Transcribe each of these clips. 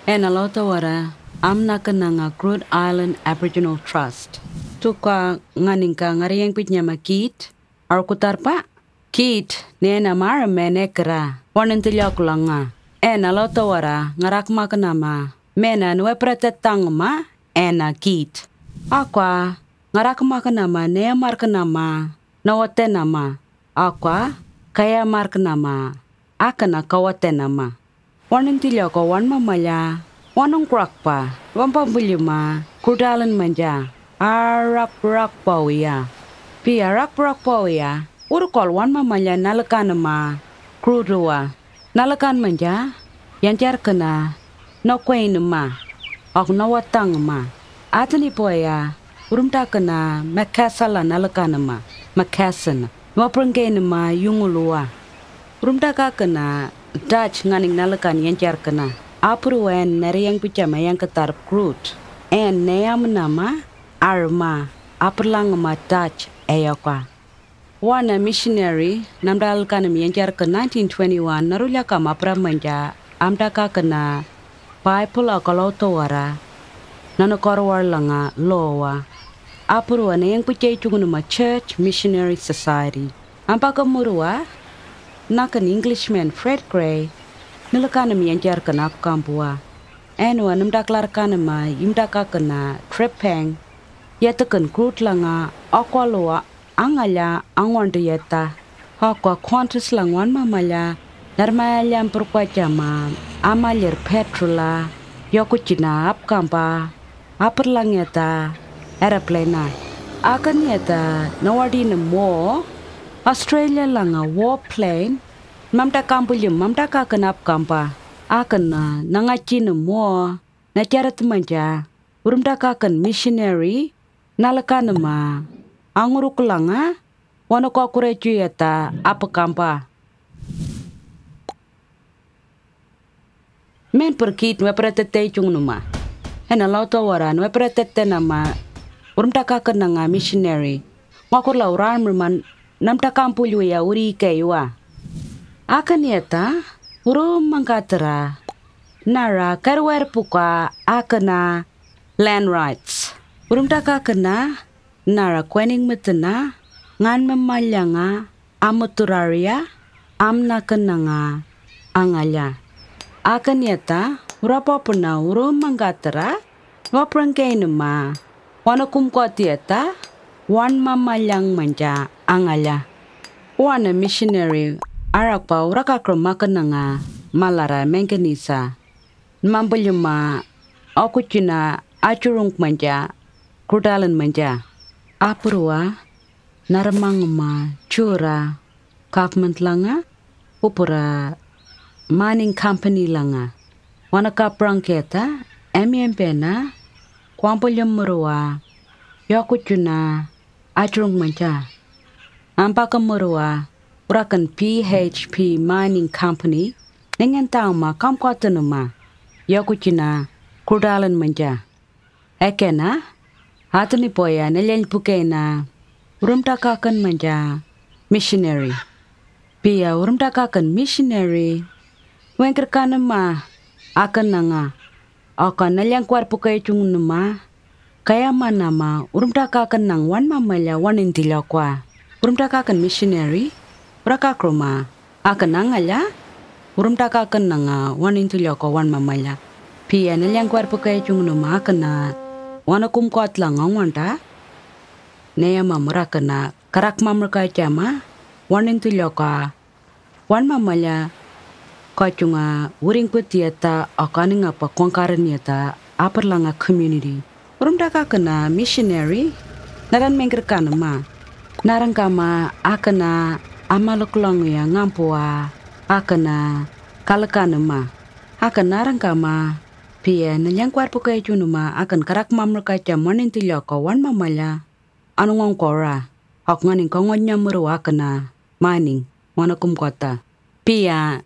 En alota wara amna kananga Groote Eylandt Aboriginal Trust. Tuka nganinka ngariyang pitnyama GEAT. Arkutarpa GEAT nena mara menekra. Anindilyakwa nga. En alota wara ngarakma kanama. Mena nuepratetangma ena GEAT. Aqua ngarakma kanama nea markanama. Nawatenama. Aqua kaya markanama. Akana kawatenama. Anindilyakwa wanma maya. Wanong krakpa. Wampa bulima. Kurdalan manja. Arak pawiya. Pia rak pawiya. Urukol wanma maya nalakanama. Groote. Nalakan manja. Yanjar kana. No kwainama. Ok nawatangama. Atani poya. Urumta kana. Makasala nalakanama. Makasana. Nwaprangainama yungulua. Urumta kana. Dutch nganing nalakan yanjar kana. Apruwen nariyang pichama yang ketar Groote. En neyam nama arma aperlangma Dutch ayakwa. Wana missionary namdal kanam yanjar ke 1921 narulya kama pramanja amdaka kana Bible akaloto wara nanakorwar langa lowa. Apruwen yang pichai chungunuma Church Missionary Society. Ampaka murua nakan Englishman Fred Gray nalakanam yanjar kana kampua. Enwa namdaklar kanama yimdaka kana trepeng yatakan Groote langa akwaloa angala angwanda yata hakwa quantus langwan mamala narmayalyam perkwajama amalir petrola yokuchina apkampa aperlang yata aeroplane akan yata nawadina mo Australia langa warplane mamta kampulim mamta kakenap kampa akan nangachin mo na charat manja urumta kaken missionary nalakan ma angurukulanga wano ko kureju yata apa kampa men perkit me pretete chung numa hena lauto waran me pretete nama urumta kaken nanga missionary ngakur lauran merman namta kampulu ya uri kaywa akan yata uro mangkatera nara karwer puka akana land rights urumta kakana nara kwening metena ngan memalyanga amuturaria amna kenanga angaya akan yata urapa puna uro mangkatera waprangkainuma wanakum kotieta wan mamalyang manja angaya wana missionary arakpa urakakrama kananga malara mengenisa mambulyuma akuchina achurung manja kurdalan manja apurwa naramangma chura government langa upura mining company langa wanaka prangketa mpena kwambulyum murwa yakuchuna achurung manja ampaka murwa urakan PHP Mining Company dengan tauma kam kotanuma yakuchina kurdalan manja ekena hatani poya nelen pukena urumta kakan manja missionary pia urumta kakan missionary wengker kanama akan nanga akan nelen kwar pukai chungunuma kaya manama urumta kakan nang wan mamaya Anindilyakwa urumta kakan missionary Uraka kroma akan nangala urumta kakan nanga Anindilyakwa wan mamaya pia nelyang kwarpo kay chung numa kana wanakum kot lang angwanta neya mamura kana karak mamur kay chama Anindilyakwa wan mamaya kachunga uring putieta akaning apa kwangkaran yata aperlanga community urumta kakana missionary naran mengker kanama narang kama akana amaluklang ya ngampua akana kalakanama akan narang kama pia nelyang kwarpo kay chunuma akan karak mamur kay chama Anindilyakwa wan mamaya anong kora ak nganing kongonya muru akana mining wanakum kota pia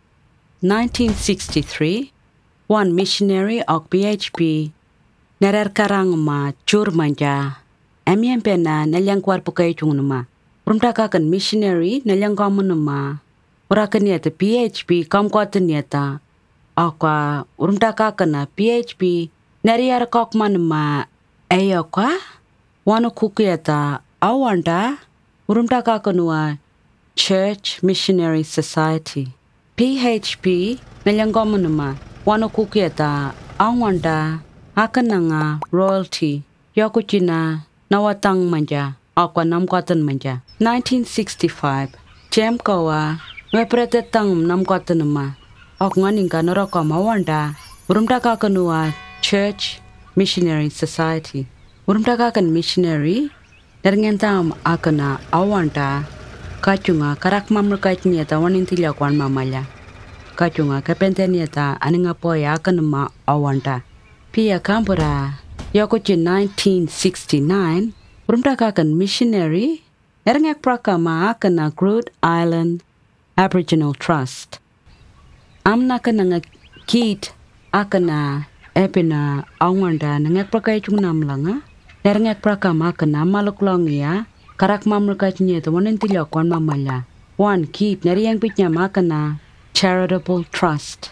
1963 one missionary ak PHP narar karang ma chur manja pena nelyang kwarpo kay chunuma urumta kakan missionary nelyang kamunuma urakan yata PHP kam kota yata Akwa urumtaka kana PHP nariyar kokman ma ayokwa wano kukuyata awanda urumtaka kanua Church Missionary Society. PHP melyangoman ma wano kukuyata awanda akananga royalty yokuchina nawatang manja akwa namkwatan manja. 1965 Jemkawa wepretetang namkwatan ma ak nganinga naraka mawanda urumtaka kanua Church Missionary Society. Urumtaka kan missionary darngentam akana awanda kachunga karak mamrukachniata Anindilyakwa mamala kachunga kapenteniata aningapoya akanama awanda pia kambura yokuchi 1969 urumtaka kan missionary erngek prakama akana Groote Eylandt Aboriginal Trust. Amna kananga GEAT akana epina awanda nangek prakai chungnam langa erngek prakama akana maluklongia karak mamrukachniata Anindilyakwa mamala one GEAT nariyang pitnya makana charitable trust.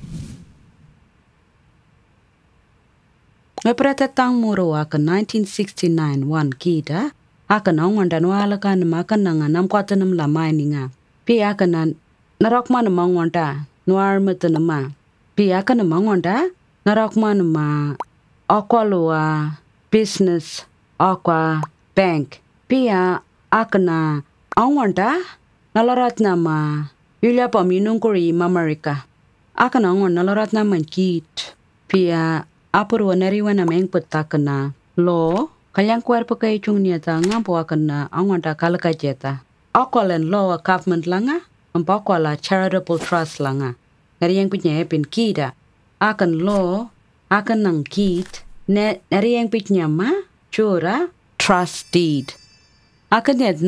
Mepretetang muro akan 1969 one GEAT akan awanda nualakan makananga namkwatanam lamay ninga pi akan narokman mangwanda nuarmatanama pi akan mangwanda narokman ma akwalua business akwa bank pia akana awanda nalaratna ma yulyapa minungkuri mamarika akana awanda nalaratna man GEAT pia apurwa nariwana mengputakana law kalyang kuerpa kay chung niata ngampo akana awanda kalakajeta akwalen law government langa ampakwala charitable trust langa nariyang pitnya epin GEAT akan law akan nang GEAT nariyang pitnya ma chura trust deed. Akan net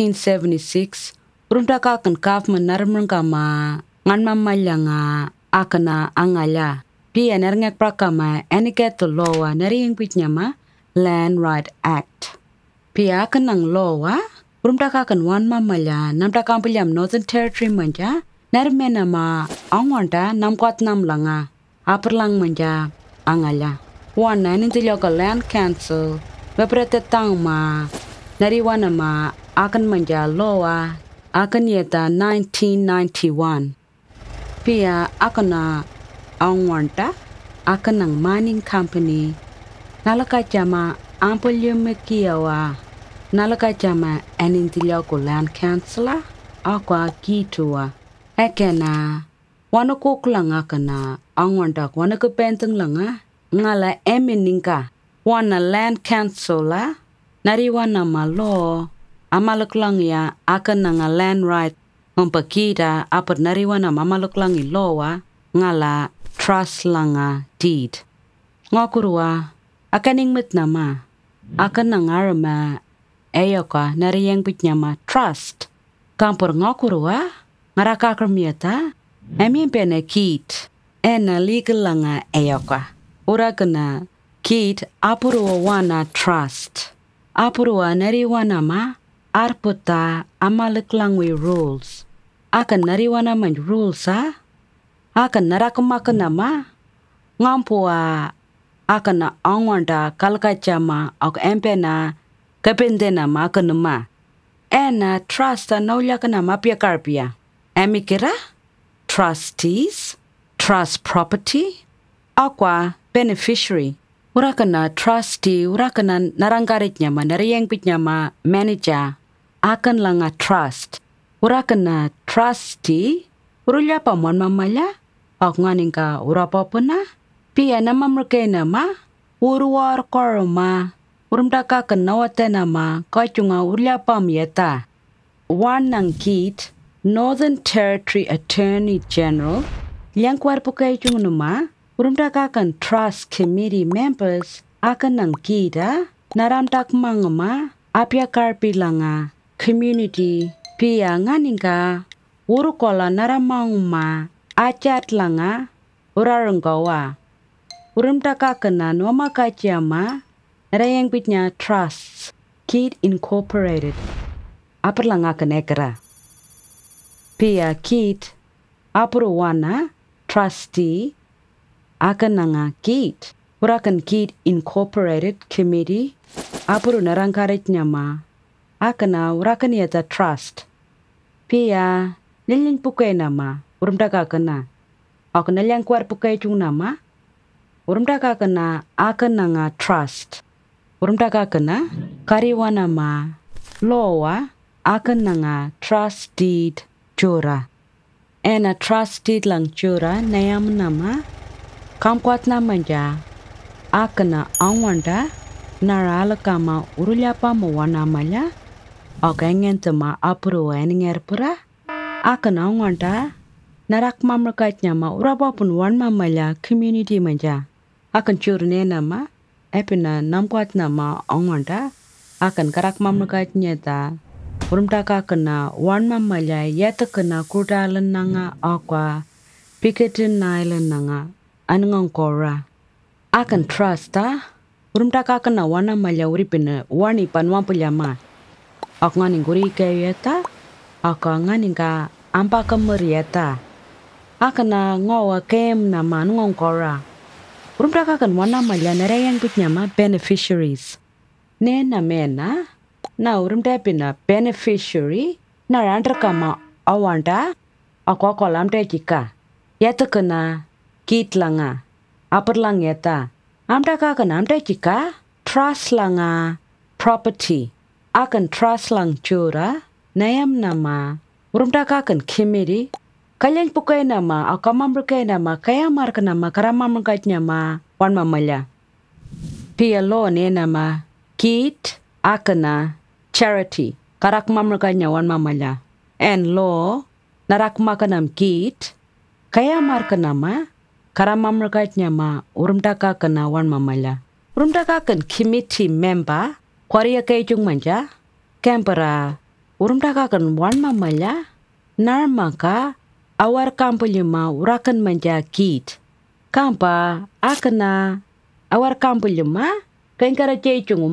1976 urumtaka akan government narmrangka ma nganma malyanga akana angala pia narngek prakama eniket lawa nariyang pitnya ma Land Right Act. Pia akan nang lawa urumtaka akan wan mamala namtaka ampilyam Northern Territory manja narmena ma awanda namkwat nam langa aperlang manja angala wan Anindilyakwa Land Council bepretetang ma nariwana ma akan manja lawa akan yeta 1991 pia akana awanda akan nang mining company nalakachama ampolyumekiawa nalakachama Anindilyakwa Land Council akwa kitua ekena wanakuklang akana awanda wanakupenteng langa ngala emininka wana Land Council nariwana malo amaluklang ya akan nga land right umpakita apat nariwana mamaluklang ilowa ngala trust langa deed ngakurwa akaning mit nama akan arama ayokwa nariyang pitnyama trust kampur ngakurwa ngarakakramyata emien pene GEAT ena legal langa ayokwa urakana GEAT apurwa wana trust apurwa nariwana ma arputa amaluklangwi rules akan nariwana man rules akan narakamakana ma ngampua akan awanda kalkachama ak empena kapendena makanuma ena trust naulakana mapia karpia emikira trustees trust property akwa beneficiary urakana trustee urakana narangkaritnya ma nariyang pitnya ma manager akan langa trust urakana trustee urulya pamuan mamala ak nganinka urapapuna pia namamrkena ma urwar korma urumdaka kanawatena ma kachunga urulya pamyeta wanang GEAT Northern Territory Attorney General yang kuarpo kay chungnuma urumdaka kan trust committee members akan nang GEAT naramtak mangama apya karpi langa community pia nganinka urukola naramanguma acat langa urarenggawa urumtaka kena noma kachama narayang pitnya trusts GEAT Incorporated aperlanga kenekera pia GEAT apurwana trustee akan nanga GEAT. Urakan GEAT Incorporated Committee apuru narangkarit nyama akana urakan yata trust. Pia nilin pukai nama urumdaka kana. Aku naliang kuar pukai chung nama urumdaka kana akan nanga trust. Urumdaka kana kariwana ma lawa akan nanga trust deed jura. Ena trust deed lang jura nayam nama kamkwat namanja akana angwanda narala kama urulyapa mawana malya ogangentama apuru eningerpura akana angwanda narak mamrakat nyama urabapun wan mamalya community manja akan jurne nama epina namkwat nama angwanda akan karak mamrakat nyata urumtaka kena wan mamalya yata kena kurdalan nanga akwa piketin nailan nanga anungang kora akan trust urumtaka kena wana malya uripina wani panwampulya ak nganing guri kayeta ak nganing ka ampa kemerieta akana ngawa kem nama anungang kora urumtaka kan wana malya nereyang pitnyama beneficiaries nena mena na urumtapina beneficiary na randra kama awanda ako kolamte jika yata kena GEAT langa upper lang yata amta ka kena amte jika trust langa property akan trust lang jura nayam nama urumtaka kan committee kalian pukai nama akamam berkai nama kaya mar nama karamam berkai nama wan mamalya pia lo ne nama GEAT akana charity karak mamraganya wan mamalya and law narak makanam GEAT kaya mar kanama karam mamraganya ma urumtaka kana wan mamalya urumtaka kan committee member kwariya kay chung manja kempera urumtaka kan wan mamalya narmaka awar kampulima urakan manja GEAT kampa akana awar kampulima kengkara chay chung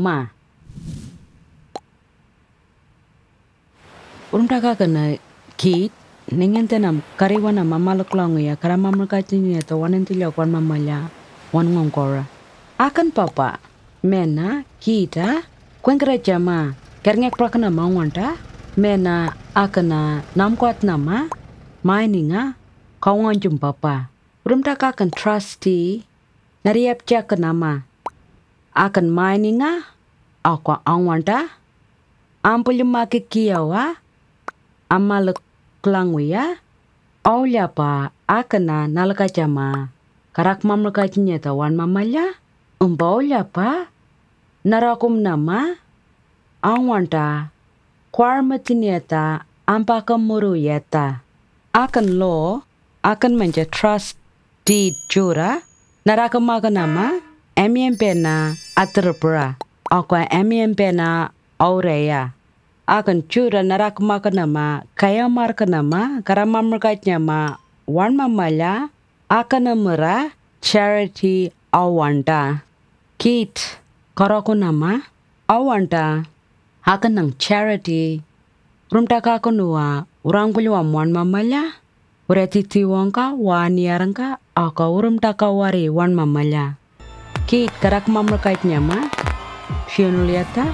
urumtaka kana GEAT ningentenam kariwana mamalaklang ya karamamrakatin ya to Anindilyakwa mamalya wan ngongkora akan papa mena kita kwengkara jama kerngek prakana mawanta mena akana namkwat nama mininga kawanjum papa urumtaka kan trustee nariap jak nama akan mininga akwa angwanta ampulima kikiyawa amalak klangwiya aulyapa akana nalakajama karak mamlakajinya tawan mamalya umbaulyapa narakum nama angwanta kwarmatinyata ampakamuru yata akan law akan manja trust deed jura narakamaga nama MMP na atrapura akwa MMP na aureya akan jura narakamaga nama kaya marka nama karamamraganya ma wan mamalya akan namura charity awanda GEAT koroko nama awanda akan nang charity rumtaka kunua urangkulwa wan mamalya uretiti wangka waniarangka aka urumtaka wari wan mamalya GEAT karak mamraganya ma funeraliata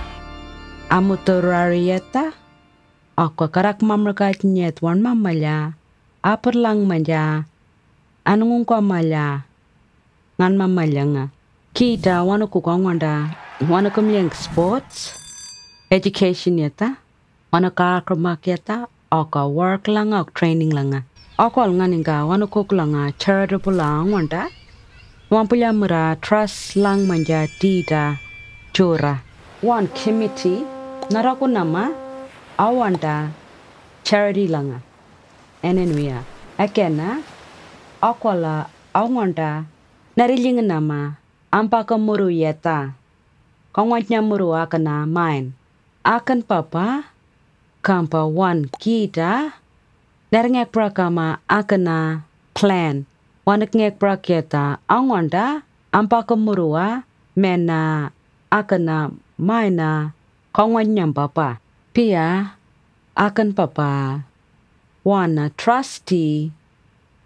amuturarieta aka karak mamraganya wan mamalya aperlang manja anung ko malya ngan mamalya nga kita wanu ku kwangwanda wanu kumyang sports education yata wanu karmak yata aka work lang ak training lang ako nganinga wanu ku lang charitable lang wanda wampulya mura trust lang manja dida jura one committee naraku nama awanda charity lang enenwiya akena akwala awanda nariling nama ampaka muru yata kawantnya muru akana mine akan papa kampa one kita narngek prakama akana plan wanak ngek prakyata awanda ampaka murua mena akana maina kawantnya papa pia akan papa wana trustee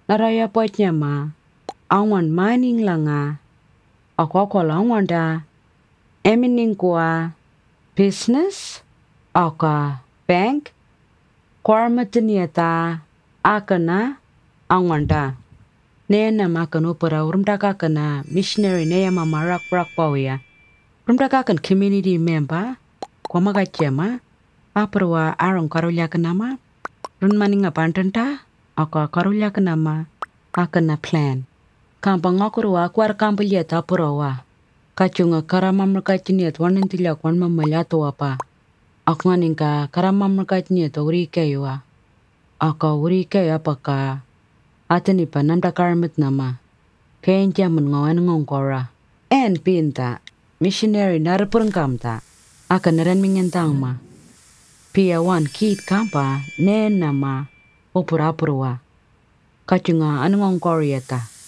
naraya poitnya ma, awan mining langa, ako langwanda, emining kwa business, aka bank, kwarmatiniata, akana, awanda. Nena makan upara urumdaka kana missionary neya mama rak pawya. Urumdaka kan community member, kwa magachema, aparwa arong karulya kanama, runmaninga pantanta, aka karulya kanama, akana plan. Kampang akurwa kwar kampulya tapurawa. Kachunga karamamrakachiniat Anindilyakwa mamalyato apa. Ako nganinka karamamrakachiniat urikewa. Aka urikewa apaka. Atani pa namda karamit nama. Kaya ngawan ngongkora. En pinta. Missionary narapurang kamta. Aka naran mingentang ma. Pia wan kit kampa. Nen nama. Upurapurwa. Kachunga anong ngongkoriata.